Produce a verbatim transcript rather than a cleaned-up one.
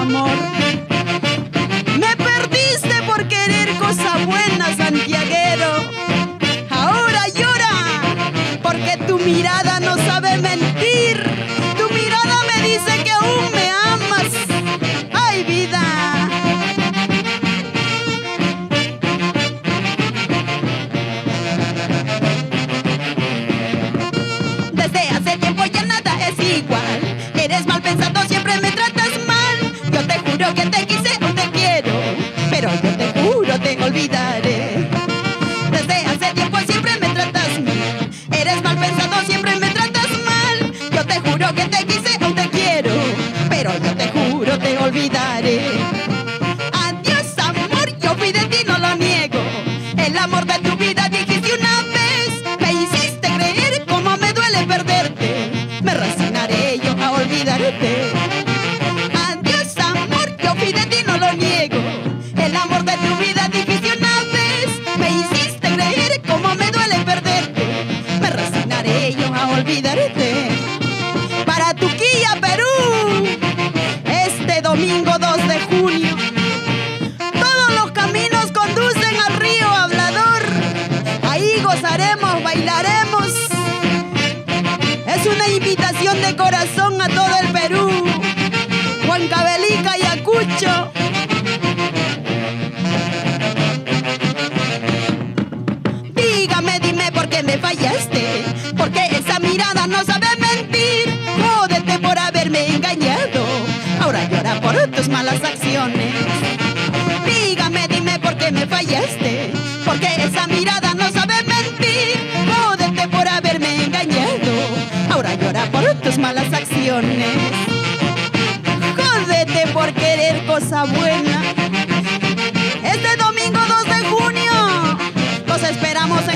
amor. Me perdiste por querer cosa buena, santiaguero. Ahora llora porque tu mirada no sabe mentir. Tu mirada me dice que aún me amas. ¡Ay, vida! Desde hace tiempo ya nada es igual. Eres mal pensado, siempre me tratas mal. Yo te juro que te quise o te quiero, pero yo te juro te olvidaré. Desde hace tiempo siempre me tratas mal. Eres mal pensado, siempre me tratas mal. Yo te juro que te quise o te quiero, pero yo te juro te olvidaré. Adiós amor, yo fui de ti, no lo niego. El amor de tu vida dijiste una vez. Me hiciste creer cómo me duele perderte. Me resignaré yo a olvidarte. Adiós amor, yo fui de ti, no lo niego. El amor de tu vida dijiste una vez. Me hiciste creer cómo me duele perderte. Me resignaré yo a olvidarte. Para Tuquilla, Perú, este domingo dos de junio, todos los caminos conducen al río Hablador. Ahí gozaremos, bailaremos. Es una invitación de corazón a todo el Perú, Huancavelica, Ayacucho. Dígame, dime por qué me fallaste, porque esa mirada no sabe mentir. Jódete por haberme engañado, ahora llora por tus malas acciones. Dígame, dime por qué me fallaste, porque esa mirada no sabe mentir. Jódete por haberme engañado, ahora llora por tus malas acciones. Jódete por querer cosa buena. Este domingo dos de junio los esperamos en